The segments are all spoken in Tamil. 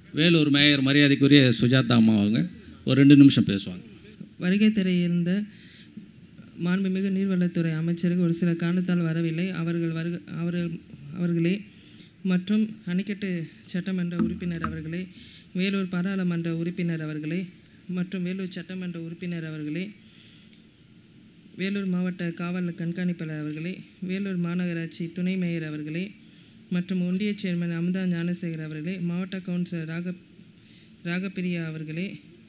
வேலூர் மேயர் மரியாதைக்குரிய சுஜாதா அம்மா அவங்க ஒரு 2 நிமிஷம் பேசுவாங்க. வருகை தரையிருந்த மாண்புமிகு நீர்வளத்துறை அமைச்சருக்கு ஒரு சில காரணத்தால் வரவில்லை. அவர்களே மற்றும் அணைக்கட்டு சட்டமன்ற உறுப்பினர் அவர்களே, வேலூர் பாராளுமன்ற உறுப்பினர் அவர்களே மற்றும் வேலூர் சட்டமன்ற உறுப்பினர் அவர்களே, வேலூர் மாவட்ட காவல் கண்காணிப்பாளர் அவர்களே, வேலூர் மாநகராட்சி துணை மேயர் அவர்களே மற்றும் ஒன்றிய சேர்மன் அமுதா ஞானசேகர் அவர்களே, மாவட்ட கவுன்சிலர் ராகப்பிரியா அவர்களே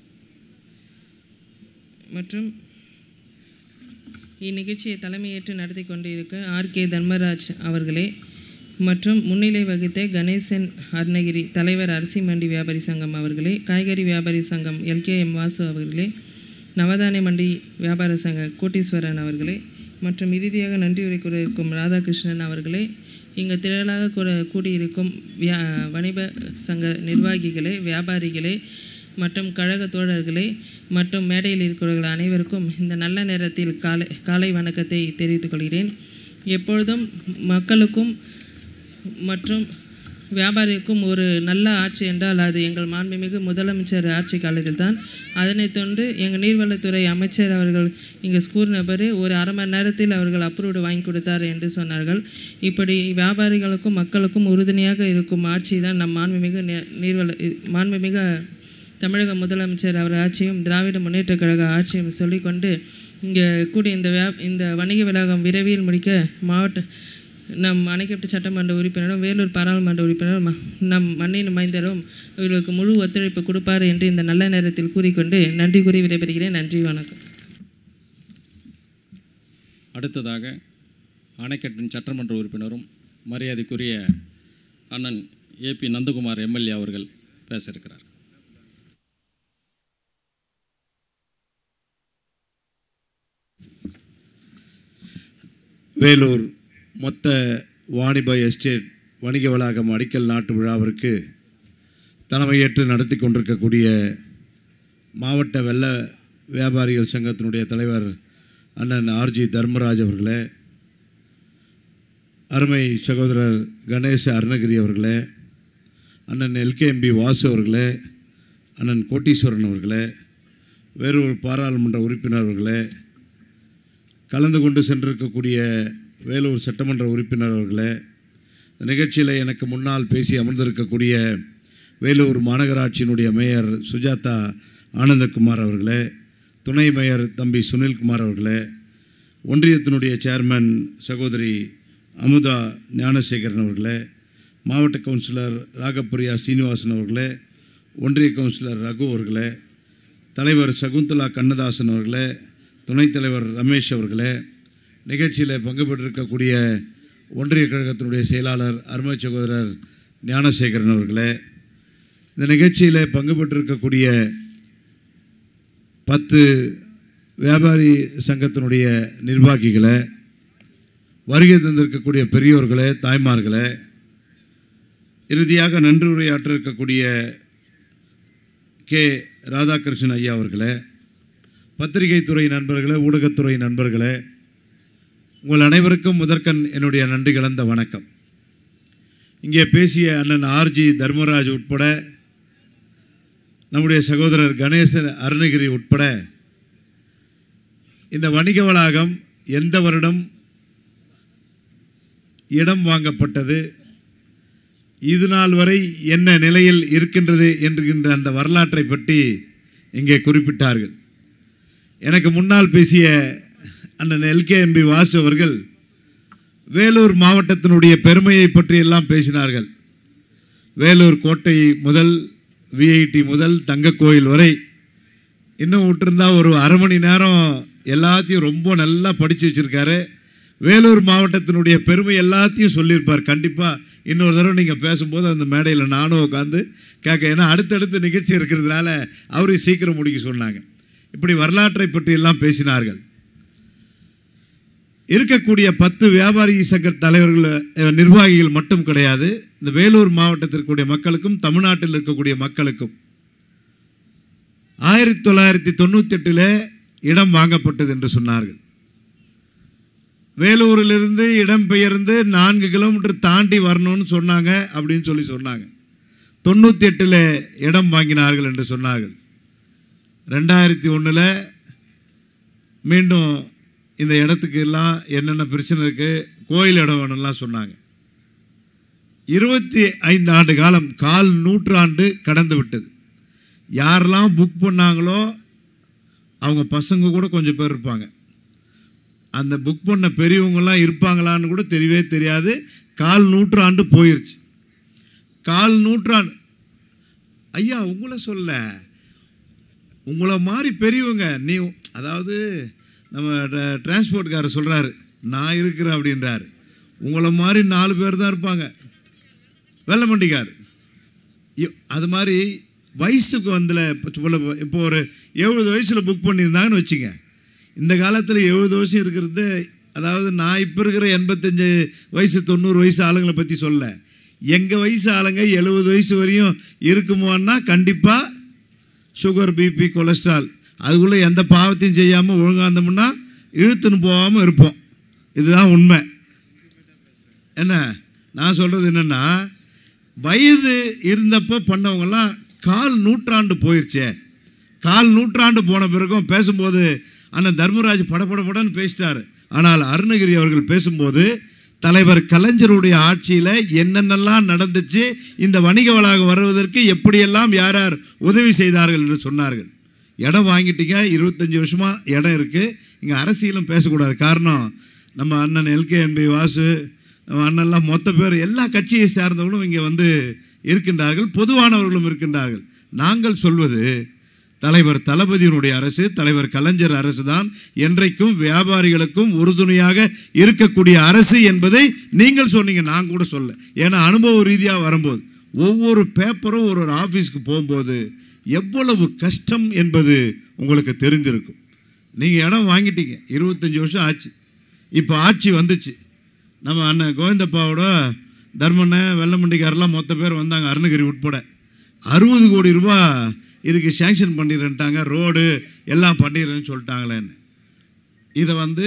மற்றும் இந்நிகழ்ச்சியை தலைமையேற்று நடத்தி கொண்டிருக்க ஆர்.கே. தர்மராஜ் அவர்களே மற்றும் முன்னிலை வகித்த கணேசன் அருணகிரி தலைவர் அரிசி மண்டி வியாபாரி சங்கம் அவர்களே, காய்கறி வியாபாரி சங்கம் எல்.கே.எம். வாசு அவர்களே, நவதானிய மண்டி வியாபார சங்க கோட்டீஸ்வரன் அவர்களே மற்றும் இறுதியாக நன்றியுரை கூற இருக்கும் ராதாகிருஷ்ணன் அவர்களே, இங்கு திரளாக கூடியிருக்கும் வணிக சங்க நிர்வாகிகளே, வியாபாரிகளே மற்றும் கழக தோழர்களே மற்றும் மேடையில் இருக்கிறவர்கள் அனைவருக்கும் இந்த நல்ல நேரத்தில் காலை வணக்கத்தை தெரிவித்துக் கொள்கிறேன். எப்பொழுதும் மக்களுக்கும் மற்றும் வியாபாரிக்கும் ஒரு நல்ல ஆட்சி என்றால் அது எங்கள் மாண்புமிகு முதலமைச்சர் ஆட்சி காலத்தில் தான். அதனைத் தொடர்ந்து எங்கள் நீர்வளத்துறை அமைச்சர் அவர்கள் இங்கே கூறினபடி ஒரு அரை மணி நேரத்தில் அவர்கள் அப்ரூவ்டு வாங்கி கொடுத்தார் என்று சொன்னார்கள். இப்படி வியாபாரிகளுக்கும் மக்களுக்கும் உறுதுணையாக இருக்கும் ஆட்சி தான் நம் மாண்புமிகு தமிழக முதலமைச்சர் அவர் ஆட்சியும் திராவிட முன்னேற்ற கழக ஆட்சியும் சொல்லிக்கொண்டு இங்கே கூடிய இந்த வணிக வளாகம் விரைவில் முடிக்க நம் அணைக்கட்டு சட்டமன்ற உறுப்பினரும் வேலூர் பாராளுமன்ற உறுப்பினரும் நம் மண்ணின் மைந்தரும் இவர்களுக்கு முழு ஒத்துழைப்பு கொடுப்பார் என்று இந்த நல்ல நேரத்தில் கூறிக்கொண்டு நன்றி கூறி விடைபெறுகிறேன். நன்றி, வணக்கம். அடுத்ததாக அணைக்கட்டின் சட்டமன்ற உறுப்பினரும் மரியாதைக்குரிய அண்ணன் ஏபி நந்தகுமார் எம்எல்ஏ அவர்கள் பேச இருக்கிறார். வேலூர் மொத்த வாணிப எஸ்டேட் வணிக வளாகம் அடிக்கல் நாட்டு விழாவிற்கு தலைமையேற்று நடத்தி கொண்டிருக்கக்கூடிய மாவட்ட வெள்ள வியாபாரிகள் சங்கத்தினுடைய தலைவர் அண்ணன் ஆர்.ஜி. தர்மராஜ் அவர்களே, அருமை சகோதரர் கணேச அருணகிரி அவர்களே, அண்ணன் எல்.கே.எம்.பி. வாசு அவர்களே, அண்ணன் கோட்டீஸ்வரன் அவர்களே, வேறொரு பாராளுமன்ற உறுப்பினர் அவர்களே, கலந்து கொண்டு சென்றிருக்கக்கூடிய வேலூர் சட்டமன்ற உறுப்பினர் அவர்களே, இந்த நிகழ்ச்சியில் எனக்கு முன்னால் பேசி அமர்ந்திருக்கக்கூடிய வேலூர் மாநகராட்சியினுடைய மேயர் சுஜாதா ஆனந்தகுமார் அவர்களே, துணை மேயர் தம்பி சுனில்குமார் அவர்களே, ஒன்றியத்தினுடைய சேர்மன் சகோதரி அமுதா ஞானசேகரன் அவர்களே, மாவட்ட கவுன்சிலர் ராகப்பிரியா சீனிவாசன் அவர்களே, ஒன்றிய கவுன்சிலர் ரகு அவர்களே, தலைவர் சகுந்தலா கண்ணதாசன் அவர்களே, துணைத் தலைவர் ரமேஷ் அவர்களே, நிகழ்ச்சியில் பங்கு பெற்றிருக்கக்கூடிய ஒன்றிய கழகத்தினுடைய செயலாளர் அருமை சகோதரர் ஞானசேகரன் அவர்களே, இந்த நிகழ்ச்சியில் பங்கு பெற்றிருக்கக்கூடிய 10 வியாபாரி சங்கத்தினுடைய நிர்வாகிகளை, வருகை தந்திருக்கக்கூடிய பெரியோர்களே, தாய்மார்களே, இறுதியாக நன்றி உரையாற்ற இருக்கக்கூடிய கே. ராதாகிருஷ்ணன் ஐயா அவர்களே, பத்திரிகை துறை நண்பர்களே, ஊடகத்துறை நண்பர்களே, உங்கள் அனைவருக்கும் முதற்கண் என்னுடைய நன்றி கலந்த வணக்கம். இங்கே பேசிய அண்ணன் ஆர்.ஜி. தர்மராஜ் உட்பட, நம்முடைய சகோதரர் கணேசன் அருணகிரி உட்பட, இந்த வணிக வளாகம் எந்த வருடம் இடம் வாங்கப்பட்டது, இது நாள் வரை என்ன நிலையில் இருக்கின்றது என்கின்ற அந்த வரலாற்றை பற்றி இங்கே குறிப்பிட்டார்கள். எனக்கு முன்னால் பேசிய அண்ணன் எல்.கே.எம்.பி. வாசு அவர்கள் வேலூர் மாவட்டத்தினுடைய பெருமையை பற்றி எல்லாம் பேசினார்கள். வேலூர் கோட்டை முதல் விஐடி முதல் தங்க கோயில் வரை இன்னும் விட்டுருந்தா ஒரு அரை மணி நேரம் எல்லாத்தையும் ரொம்ப நல்லா படித்து வச்சுருக்காரு. வேலூர் மாவட்டத்தினுடைய பெருமை எல்லாத்தையும் சொல்லியிருப்பார். கண்டிப்பாக இன்னொரு தடவை நீங்கள் பேசும்போது அந்த மேடையில் நானும் உட்காந்து கேட்க, ஏன்னா அடுத்தடுத்து நிகழ்ச்சி இருக்கிறதுனால அவரையும் சீக்கிரம் முடிக்க சொன்னாங்க. இப்படி வரலாற்றை பற்றி எல்லாம் பேசினார்கள். இருக்கக்கூடிய 10 வியாபாரி சங்க தலைவர்கள் நிர்வாகிகள் மட்டும் கிடையாது, இந்த வேலூர் மாவட்டத்திற்குரிய மக்களுக்கும் தமிழ்நாட்டில் இருக்கக்கூடிய மக்களுக்கும் 1998 இடம் வாங்கப்பட்டது என்று சொன்னார்கள். வேலூரிலிருந்து இடம்பெயர்ந்து 4 கிலோமீட்டர் தாண்டி வரணும்னு சொன்னாங்க அப்படின்னு சொன்னாங்க. 98 இடம் வாங்கினார்கள் என்று சொன்னார்கள். 2001 மீண்டும் இந்த இடத்துக்கு எல்லாம் என்னென்ன பிரச்சனை இருக்குது, கோயில் இடம் வேணும்லாம் சொன்னாங்க. 25 ஆண்டு காலம், 1/4 நூற்றாண்டு கடந்து விட்டது. யாரெல்லாம் புக் பண்ணாங்களோ அவங்க பசங்க கூட கொஞ்சம் பேர் இருப்பாங்க. அந்த புக் பண்ண பெரியவங்களாம் இருப்பாங்களான்னு கூட தெரியவே தெரியாது. 1/4 நூற்றாண்டு போயிடுச்சு. 1/4 நூற்றாண்டு. ஐயா உங்களை சொல்ல, உங்களை மாதிரி பெரியவங்க நீ, அதாவது நம்ம டிரான்ஸ்போர்ட்காரர் சொல்கிறாரு நான் இருக்கிறேன் அப்படின்றாரு. உங்களை மாதிரி 4 பேர் தான் இருப்பாங்க. வெள்ளமண்டிக்கார் அது மாதிரி வயசுக்கு வந்தல. இப்போ ஒரு 70 வயசில் புக் பண்ணியிருந்தாங்கன்னு வச்சுங்க. இந்த காலத்தில் 70 வயசு இருக்கிறது, அதாவது நான் இப்போ இருக்கிற 85 வயசு 90 வயசு ஆளுங்களை பற்றி சொல்ல, எங்கள் வயசு ஆளுங்க 70 வயசு வரையும் இருக்குமோன்னா கண்டிப்பாக சுகர், பிபி, கொலஸ்ட்ரால் அதுக்குள்ளே எந்த பாவத்தையும் செய்யாமல் ஒழுங்காந்தோம்னா இழுத்துன்னு போகாமல் இருப்போம். இதுதான் உண்மை. என்ன நான் சொல்கிறது என்னென்னா, வயது இருந்தப்போ பண்ணவங்கெல்லாம் 1/4 நூற்றாண்டு போயிடுச்சே. 1/4 நூற்றாண்டு போன பிறகும் பேசும்போது அண்ணன் தர்மராஜ் படன்னு பேசிட்டார். ஆனால் அருணகிரி அவர்கள் பேசும்போது தலைவர் கலைஞருடைய ஆட்சியில் என்னென்னலாம் நடந்துச்சு, இந்த வணிக வளாகம் வருவதற்கு எப்படியெல்லாம் யார் யார் உதவி செய்தார்கள் என்று சொன்னார்கள். இடம் வாங்கிட்டீங்க, 25 வருஷமாக இடம் இருக்குது. இங்கே அரசியலும் பேசக்கூடாது. காரணம் நம்ம அண்ணன் எல்கேஎன்பி வாசு, நம்ம அண்ணன்லாம் மொத்த பேர் எல்லா கட்சியை சார்ந்தவர்களும் இங்கே வந்து இருக்கின்றார்கள், பொதுவானவர்களும் இருக்கின்றார்கள். நாங்கள் சொல்வது தலைவர் தளபதியினுடைய அரசு, தலைவர் கலைஞர் அரசு தான் என்றைக்கும் வியாபாரிகளுக்கும் உறுதுணையாக இருக்கக்கூடிய அரசு என்பதை நீங்கள் சொன்னீங்க, நான் கூட சொல்ல. ஏன்னா அனுபவ ரீதியாக வரும்போது ஒவ்வொரு பேப்பரும் ஒரு ஆஃபீஸ்க்கு போகும்போது எவ்வளவு கஷ்டம் என்பது உங்களுக்கு தெரிஞ்சிருக்கும். நீங்கள் இடம் வாங்கிட்டீங்க, 25 வருஷம் ஆச்சு. இப்போ ஆட்சி வந்துச்சு. நம்ம அண்ணன் கோவிந்தப்பாவோட தர்மண்ண வெள்ளமண்டிக்காரெல்லாம் மொத்த பேர் வந்தாங்க, அருணகிரி உட்பட. 60 கோடி ரூபா இதுக்கு சேங்ஷன் பண்ணிடுறேன்ட்டாங்க, ரோடு எல்லாம் பண்ணிடுறேன்னு சொல்லிட்டாங்களேன்னு. இதை வந்து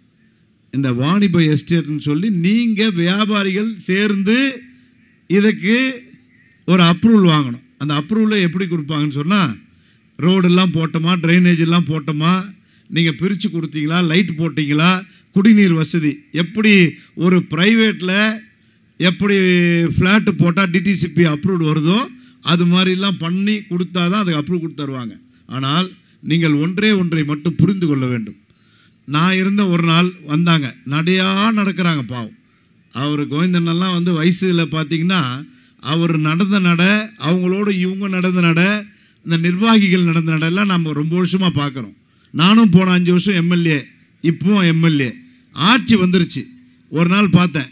இந்த வாணிப எஸ்டேட்னு சொல்லி நீங்கள் வியாபாரிகள் சேர்ந்து இதுக்கு ஒரு அப்ரூவல் வாங்கணும். அந்த அப்ரூவலை எப்படி கொடுப்பாங்கன்னு சொன்னால், ரோடெல்லாம் போட்டோமா, ட்ரைனேஜ் எல்லாம் போட்டோமா, நீங்கள் பிரித்து கொடுத்தீங்களா, லைட் போட்டிங்களா, குடிநீர் வசதி எப்படி ஒரு ப்ரைவேட்டில் எப்படி ஃப்ளாட்டு போட்டால் டிடிசிபி அப்ரூவ்டு வருதோ அது மாதிரிலாம் பண்ணி கொடுத்தா தான் அதுக்கு அப்ரூவ் கொடுத்து தருவாங்க. ஆனால் நீங்கள் ஒன்றை மட்டும் புரிந்து கொள்ள வேண்டும். நான் இருந்த ஒரு நாள் வந்தாங்க, நடையாக நடக்கிறாங்க பாவம். அவர் கோவிந்தனெல்லாம் வந்து வயசில் பார்த்திங்கன்னா அவர் நடந்த நடை, அவங்களோட இவங்க நடந்த நடை, இந்த நிர்வாகிகள் நடந்த நடையெல்லாம் நம்ம ரொம்ப வருஷமாக பார்க்குறோம். நானும் போன 5 வருஷம் எம்எல்ஏ, இப்போவும் எம்எல்ஏ. ஆட்சி வந்துருச்சு. ஒரு நாள் பார்த்தேன்,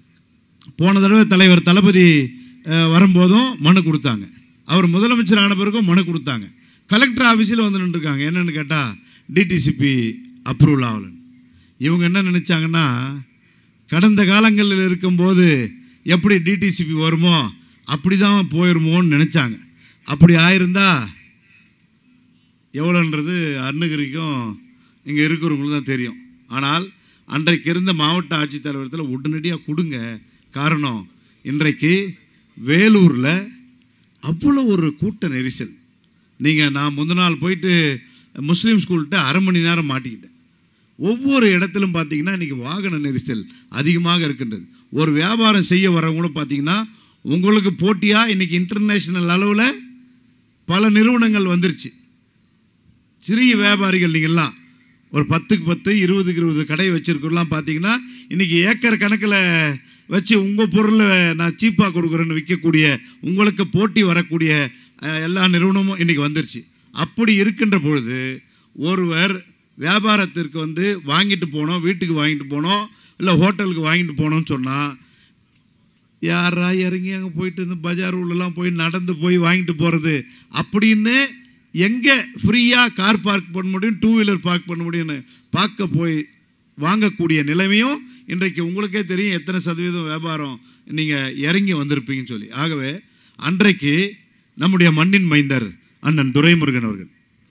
போன தடவை தலைவர் தளபதி வரும்போதும் மனு கொடுத்தாங்க, அவர் முதலமைச்சர் ஆன பிறகும் மனு கொடுத்தாங்க. கலெக்டர் ஆஃபீஸில் வந்து நின்றுருக்காங்க. என்னென்னு கேட்டால் டிடிசிபி அப்ரூவல் ஆகலன்னு. இவங்க என்ன நினச்சாங்கன்னா, கடந்த காலங்களில் இருக்கும்போது எப்படி டிடிசிபி வருமோ அப்படி தான் போயிருமோன்னு நினச்சாங்க. அப்படி ஆயிருந்தா எவ்வளோன்றது அருணகிரிக்கும் இங்கே இருக்கிறவங்களுக்கு தான் தெரியும். ஆனால் அன்றைக்கு இருந்த மாவட்ட ஆட்சித்தலைவரத்தில் உடனடியாக கொடுங்க. காரணம், இன்றைக்கு வேலூரில் அவ்வளோ ஒரு கூட்ட நெரிசல். நான் முந்தின நாள் போயிட்டு முஸ்லீம் ஸ்கூல்கிட்ட 1/2 மணி நேரம் மாட்டிக்கிட்டேன். ஒவ்வொரு இடத்திலும் பார்த்திங்கன்னா இன்றைக்கி வாகன நெரிசல் அதிகமாக இருக்கின்றது. ஒரு வியாபாரம் செய்ய வரவங்களும் பார்த்திங்கன்னா உங்களுக்கு போட்டியாக இன்றைக்கி இன்டர்நேஷ்னல் அளவில் பல நிறுவனங்கள் வந்துருச்சு. சிறிய வியாபாரிகள் நீங்கள்லாம் ஒரு 10க்கு 10 20க்கு 20 கடை வச்சுருக்கலாம். பார்த்தீங்கன்னா இன்றைக்கி ஏக்கர் கணக்கில் வச்சு உங்கள் பொருளை நான் சீப்பாக கொடுக்குறேன்னு விற்கக்கூடிய, உங்களுக்கு போட்டி வரக்கூடிய எல்லா நிறுவனமும் இன்றைக்கி வந்துருச்சு. அப்படி இருக்கின்ற பொழுது ஒருவர் வியாபாரத்திற்கு வந்து வாங்கிட்டு போனோம், வீட்டுக்கு வாங்கிட்டு போனோம், இல்லை ஹோட்டலுக்கு வாங்கிட்டு போனோம்னு சொன்னால் யாரா இறங்கி அங்கே போயிட்டு இந்த பஜார் உள்ளெல்லாம் போய் நடந்து போய் வாங்கிட்டு போகிறது அப்படின்னு, எங்கே ஃப்ரீயாக கார் பார்க் பண்ண முடியும், 2 வீலர் பார்க் பண்ண முடியும்னு பார்க்க போய் வாங்கக்கூடிய நிலைமையும் இன்றைக்கு உங்களுக்கே தெரியும் எத்தனை சதவீதம் வியாபாரம் நீங்கள் இறங்கி வந்திருப்பீங்கன்னு சொல்லி. ஆகவே அன்றைக்கு நம்முடைய மண்ணின் மைந்தர் அண்ணன் துரைமுருகன் அவர்கள்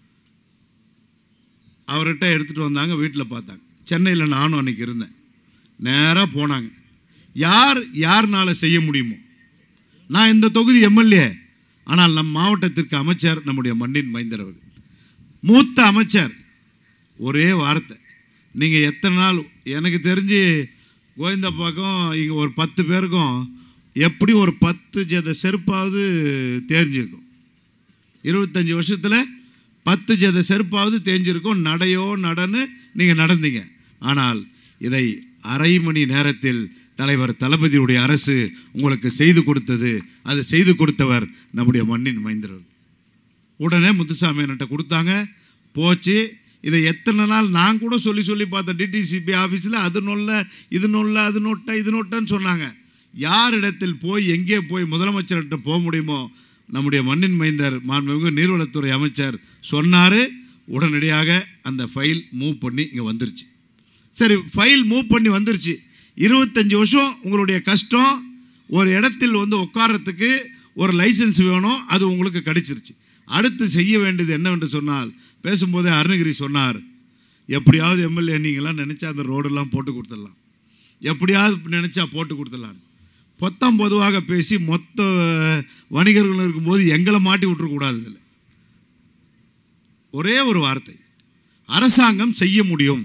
அவர்கிட்ட எடுத்துகிட்டு வந்தாங்க, வீட்டில் பார்த்தாங்க. சென்னையில் நானும் அன்றைக்கி இருந்தேன். நேராக போனாங்க. யார்னால செய்ய முடியுமோ, நான் இந்த தொகுதி எம்எல்ஏ, ஆனால் நம் மாவட்டத்திற்கு அமைச்சர் நம்முடைய மண்ணின் மைந்தர் அவர்கள், மூத்த அமைச்சர். ஒரே வார்த்தை, நீங்கள் எத்தனை நாள், எனக்கு தெரிஞ்சு கோவிந்தப்பாக்கும் இங்கே ஒரு 10 பேருக்கும் எப்படி ஒரு 10 ஜத செருப்பாவது தேஞ்சிருக்கும். 25 வருஷத்தில் 10 ஜத செருப்பாவது தேஞ்சிருக்கும். நடையோ நடன்னு நீங்கள் நடந்தீங்க. ஆனால் இதை அரை மணி நேரத்தில் தலைவர் தளபதியுடைய அரசு உங்களுக்கு செய்து கொடுத்தது. அது செய்து கொடுத்தவர் நம்முடைய மண்ணின் மைந்தர். உடனே முத்துசாமி என்கிட்ட கொடுத்தாங்க, போச்சு. இதை எத்தனை நாள் நான் கூட சொல்லி பார்த்தேன். டிடிசிபி ஆஃபீஸில் அது நொல்ல, இது நொல்ல, அது நோட்டா, இது நோட்டான்னு சொன்னாங்க. யார் இடத்தில் போய் எங்கே போய் முதலமைச்சர்கிட்ட போக முடியுமோ நம்முடைய மண்ணின் மைந்தர் மாண்புமிகு நீர்வளத்துறை அமைச்சர் சொன்னார். உடனடியாக அந்த ஃபைல் மூவ் பண்ணி இங்கே வந்துருச்சு. சரி, ஃபைல் மூவ் பண்ணி வந்துருச்சு. 25 வருஷம் உங்களுடைய கஷ்டம். ஒரு இடத்தில் வந்து உட்காரத்துக்கு ஒரு லைசன்ஸ் வேணும், அது உங்களுக்கு கிடைச்சிருச்சு. அடுத்து செய்ய வேண்டியது என்னவென்று சொன்னால், பேசும்போதே அருணகிரி சொன்னார், எப்படியாவது எம்எல்ஏ நீங்களாம் நினச்சா அந்த ரோடெல்லாம் போட்டு கொடுத்துடலாம், எப்படியாவது நினச்சா போட்டு கொடுத்துடலாம். பொதுவாக பேசி மொத்த வணிகர்கள் இருக்கும்போது எங்களை மாட்டி விட்டுறக்கூடாது. இதில் ஒரே ஒரு வார்த்தை, அரசாங்கம் செய்ய முடியும்.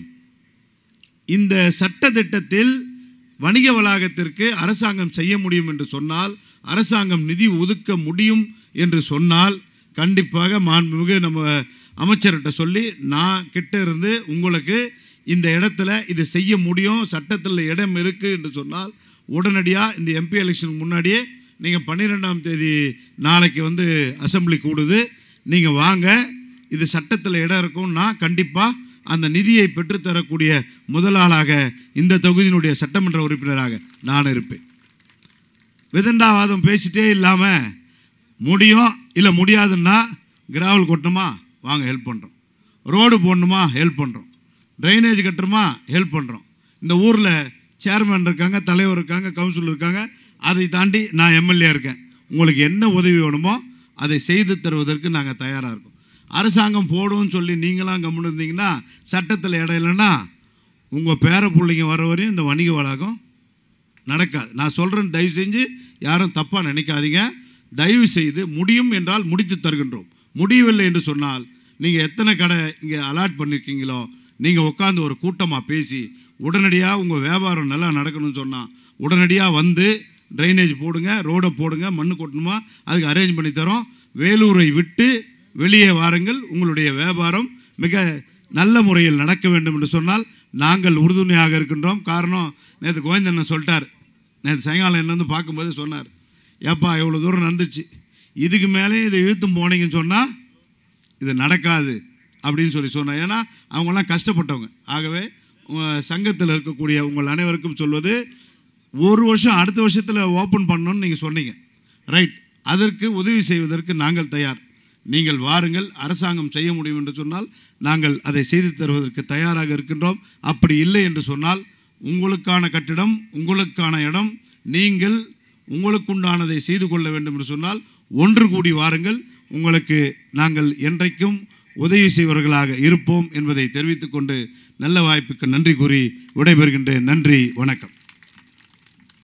இந்த சட்டத்திட்டத்தில் வணிக வளாகத்திற்கு அரசாங்கம் செய்ய முடியும் என்று சொன்னால், அரசாங்கம் நிதி ஒதுக்க முடியும் என்று சொன்னால், கண்டிப்பாக மாண்புமிகு நம்ம அமைச்சர்கிட்ட சொல்லி நான் கிட்ட இருந்து உங்களுக்கு இந்த இடத்துல இது செய்ய முடியும், சட்டத்தில் இடம் இருக்குது என்று சொன்னால், உடனடியாக இந்த எம்பி எலெக்ஷனுக்கு முன்னாடியே நீங்கள் 12ஆம் தேதி நாளைக்கு வந்து அசம்பிளி கூடுது, நீங்கள் வாங்க, இது சட்டத்தில் இடம் இருக்கும்னா கண்டிப்பாக அந்த நிதியை பெற்றுத்தரக்கூடிய முதலாளாக இந்த தொகுதியினுடைய சட்டமன்ற உறுப்பினராக நான் இருப்பேன். விதண்டாவாதம் பேசிட்டே இல்லாமல் முடியும் இல்லை முடியாதுன்னா, கிராவல் கொட்டணுமா வாங்க ஹெல்ப் பண்ணுறோம், ரோடு போடணுமா ஹெல்ப் பண்ணுறோம், ட்ரைனேஜ் கட்டுறோமா ஹெல்ப் பண்ணுறோம். இந்த ஊரில் சேர்மேன் இருக்காங்க, தலைவர் இருக்காங்க, கவுன்சிலர் இருக்காங்க, அதை தாண்டி நான் எம்எல்ஏ இருக்கேன். உங்களுக்கு என்ன உதவி வேணுமோ அதை செய்து தருவதற்கு நாங்கள் தயாராக இருக்கோம். அரசாங்கம் போடும்னு சொல்லி நீங்களாம் கம்முன்னு இருந்தீங்கன்னா, சட்டத்தில் இடம் இல்லைன்னா உங்கள் பேர பிள்ளைங்க வர வரையும் இந்த வணிக வளாகம் நடக்காது. நான் சொல்கிறேன், தயவு செஞ்சு யாரும் தப்பாக நினைக்காதீங்க. தயவு செய்து முடியும் என்றால் முடித்து தருகின்றோம். முடியவில்லை என்று சொன்னால், நீங்கள் எத்தனை கடை இங்கே அலாட் பண்ணியிருக்கீங்களோ, நீங்கள் உட்காந்து ஒரு கூட்டமாக பேசி உடனடியாக உங்கள் வியாபாரம் நல்லா நடக்கணும்னு சொன்னால், உடனடியாக வந்து ட்ரைனேஜ் போடுங்க, ரோடை போடுங்க, மண்ணு கொட்டணுமா அதுக்கு அரேஞ்ச் பண்ணி தரோம். வேலூரை விட்டு வெளியே வாருங்கள், உங்களுடைய வியாபாரம் மிக நல்ல முறையில் நடக்க வேண்டும் என்று சொன்னால் நாங்கள் உறுதுணையாக இருக்கின்றோம். காரணம், நேற்று கோவிந்தண்ணன் சொல்லிட்டார், நேற்று சாயங்காலம் என்ன வந்து பார்க்கும்போது சொன்னார், ஏப்பா எவ்வளோ தூரம் நடந்துச்சு, இதுக்கு மேலே இதை இழுத்தும் போனீங்கன்னு சொன்னால் இது நடக்காது அப்படின்னு சொன்னார். ஏன்னா அவங்களாம் கஷ்டப்பட்டவங்க. ஆகவே சங்கத்தில் இருக்கக்கூடிய உங்கள் அனைவருக்கும் சொல்வது, ஒரு வருஷம் அடுத்த வருஷத்தில் ஓப்பன் பண்ணணும்னு நீங்கள் சொன்னீங்க, ரைட், அதற்கு உதவி செய்வதற்கு நாங்கள் தயார். நீங்கள் வாருங்கள், அரசாங்கம் செய்ய முடியும் என்று சொன்னால் நாங்கள் அதை செய்து தருவதற்கு தயாராக இருக்கின்றோம். அப்படி இல்லை என்று சொன்னால், உங்களுக்கான கட்டிடம், உங்களுக்கான இடம், நீங்கள் உங்களுக்குண்டானதை செய்து கொள்ள வேண்டும் என்று சொன்னால் ஒன்று கூடி வாருங்கள். உங்களுக்கு நாங்கள் என்றைக்கும் உதவி செய்வர்களாக இருப்போம் என்பதை தெரிவித்துக்கொண்டு நல்ல வாய்ப்புக்கு நன்றி கூறி விடைபெறுகின்றேன். நன்றி, வணக்கம்.